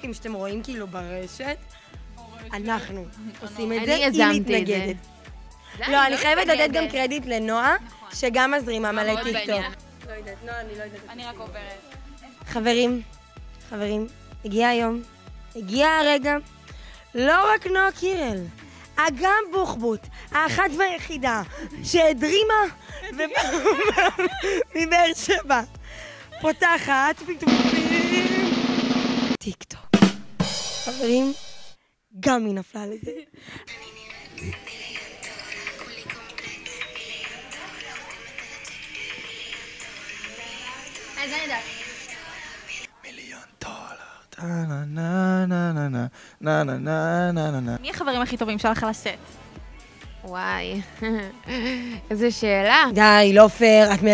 טיקטוקים שאתם רואים כאילו ברשת, אנחנו עושים את זה, אני היא יזמתי את מתנגדת. לא, אני חייבת לתת גם קרדיט לנועה, שגם מזרימה מלא טיקטוק. לא יודעת, נועה, אני לא יודעת. אני רק עוברת. חברים, הגיע היום, הגיע הרגע, לא רק נועה קירל, אגם בוחבוט, האחת והיחידה, שהדרימה מבאר שבע, פותחת פתאום טיקטוק. חברים, גם היא נפלה לזה. אז אני יודעת. מי החברים הכי טובים שלך על הסט? וואי, איזה שאלה. די, לא פייר, את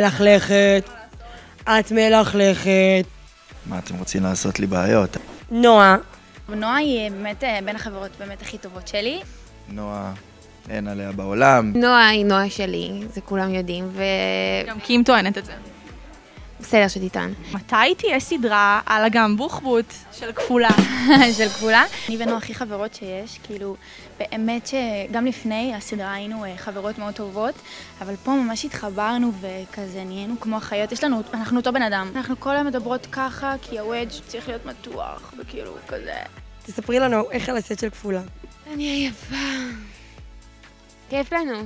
מלכלכת. מה אתם רוצים לעשות לי בעיות? נועה. נועה היא באמת בין החברות באמת הכי טובות שלי. נועה, אין עליה בעולם. נועה היא נועה שלי, זה כולם יודעים, גם קים טוענת את זה. בסדר שתיתן. מתי תהיה סדרה על אגם בוחבוט של כפולה? של כפולה. אני ונועה הכי חברות שיש, כאילו באמת שגם לפני הסדרה היינו חברות מאוד טובות, אבל פה ממש התחברנו וכזה נהיינו כמו אחיות. אנחנו אותו בן אדם. אנחנו כל היום מדברות ככה, כי הוודג' צריך להיות מתוח, וכאילו כזה. תספרי לנו איך על הסט של כפולה. אני עייפה. כיף לנו.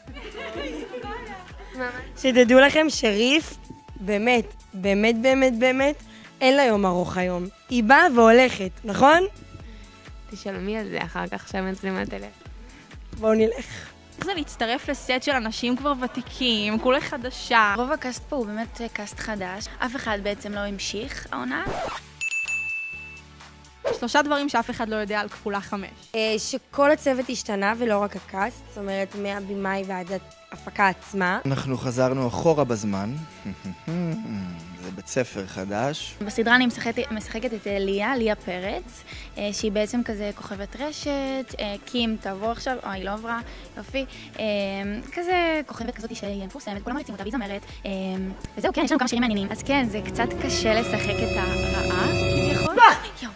שתדעו לכם שריף, באמת, אין לה יום ארוך היום. היא באה והולכת, נכון? תשלמי על זה אחר כך שהמצלמה תלך. בואו נלך. איך זה להצטרף לסט של אנשים כבר ותיקים, כולה חדשה? רוב הקאסט פה הוא באמת קאסט חדש. אף אחד בעצם לא המשיך העונה. 3 דברים שאף אחד לא יודע על כפולה 5. שכל הצוות השתנה ולא רק הקאסט, זאת אומרת מהבימאי ועד ההפקה עצמה. אנחנו חזרנו אחורה בזמן. זה בית ספר חדש. בסדרה אני משחקת את ליה פרץ, שהיא בעצם כזה כוכבת רשת, קים תעבור עכשיו, היא לא עברה, יופי, כזה כוכבת כזאת שהיא מפורסמת, כולם מריצים אותה והיא זמרת, וזהו, כן, יש לנו כמה שירים מעניינים. אז כן, זה קצת קשה לשחק את הרעה, כביכול. יואו,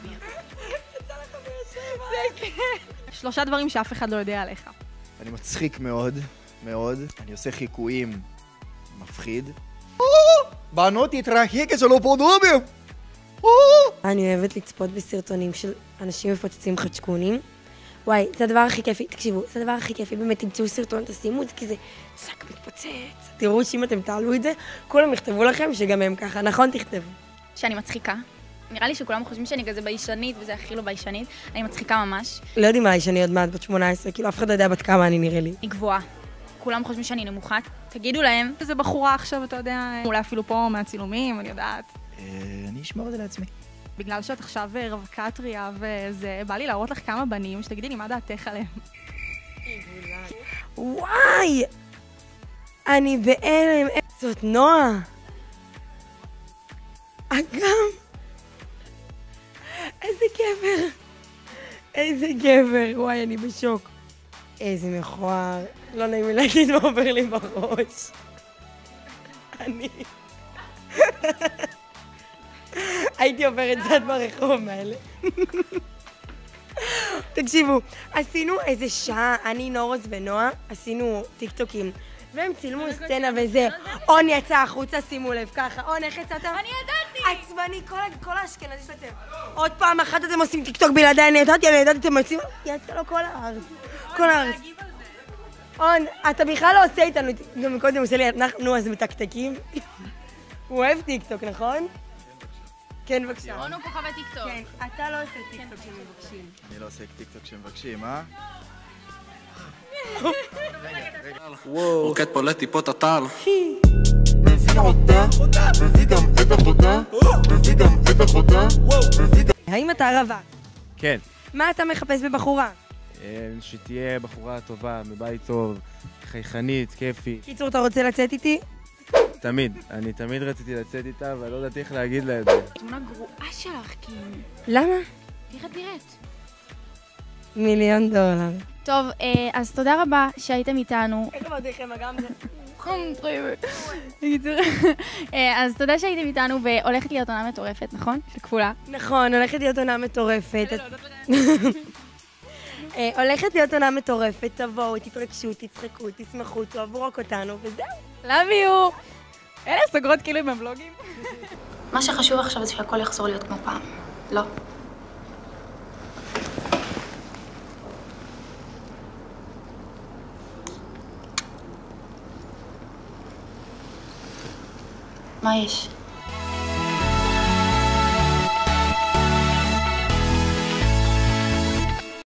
3 דברים שאף אחד לא יודע עליך. אני מצחיק מאוד, אני עושה חיקויים מפחיד. בנות, תתרחק, זה לא פודומים! אני אוהבת לצפות בסרטונים של אנשים מפוצצים חדשקונים. וואי, זה הדבר הכי כיפי, תקשיבו, זה הדבר הכי כיפי, באמת תמצאו סרטון, תשימו את זה, כי זה שק מתפוצץ. תראו שאם אתם תעלו את זה, כולם יכתבו לכם שגם הם ככה, נכון? תכתבו. שאני מצחיקה. נראה לי שכולם חושבים שאני כזה ביישנית, וזה הכי לא ביישנית. אני מצחיקה ממש. לא יודעים עליי שאני עוד מעט בת 18, כאילו אף אחד לא יודע בת כמה אני נראה לי. אני גבוהה. כולם חושבים שאני נמוכה. תגידו להם. איזה בחורה עכשיו, אתה יודע, אולי אפילו פה מהצילומים, אני יודעת. אני אשמור את זה לעצמי. בגלל שאת עכשיו רווקה טריה וזה, בא לי להראות לך כמה בנים, שתגידי לי מה דעתך עליהם. וואי! אני בהלם. זאת נועה. אגם. איזה גבר. וואי, אני בשוק. איזה מכוער. לא נעים לי להגיד מה עובר לי בראש. אני... הייתי עוברת צד ברחוב מאלה. תקשיבו, עשינו איזה שעה, אני, נורוז ונועה, עשינו טיקטוקים. והם צילמו סצנה וזה. און יצא החוצה, שימו לב, ככה. און, איך יצאת? אני ידעתי! עצבני, כל האשכנזי של הצבע. עוד פעם אחת אתם עושים טיקטוק בלעדיי, אני ידעתי, אתם עושים... יצא לו כל הארץ. כל הארץ. און, אתה בכלל לא עושה איתנו, גם מקודם הוא עושה לי, אנחנו אז מתקתקים. הוא אוהב טיקטוק, נכון? כן, בבקשה. און הוא כוכב הטיקטוק. כן, אתה לא עושה טיקטוק שמבקשים. אני לא עושה טיקטוק שמבקשים, אה? רוקד פה לטיפות הטל. האם אתה רווק? כן. מה אתה מחפש בבחורה? שתהיה בחורה טובה, מבית טוב, חייכנית, כיפי. קיצור, אתה רוצה לצאת איתי? תמיד. אני תמיד רציתי לצאת איתה, אבל לא ידעתי איך להגיד לה את זה. תמונה גרועה שלך, כאילו. למה? איך את נראית? $1,000,000. טוב, אז תודה רבה שהייתם איתנו. איך אמרתי לכם, אגם זה? בקיצור, אז תודה שהייתם איתנו והולכת להיות עונה מטורפת, נכון? של כפולה. נכון, הולכת להיות עונה מטורפת. הולכת להיות עונה מטורפת, תבואו, תתרגשו, תצחקו, תשמחו, תאהבו רק אותנו, וזהו. Love you! אלה סוגרות כאילו עם הבלוגים. מה שחשוב עכשיו זה שהכל יחזור להיות כמו פעם. לא. מה יש?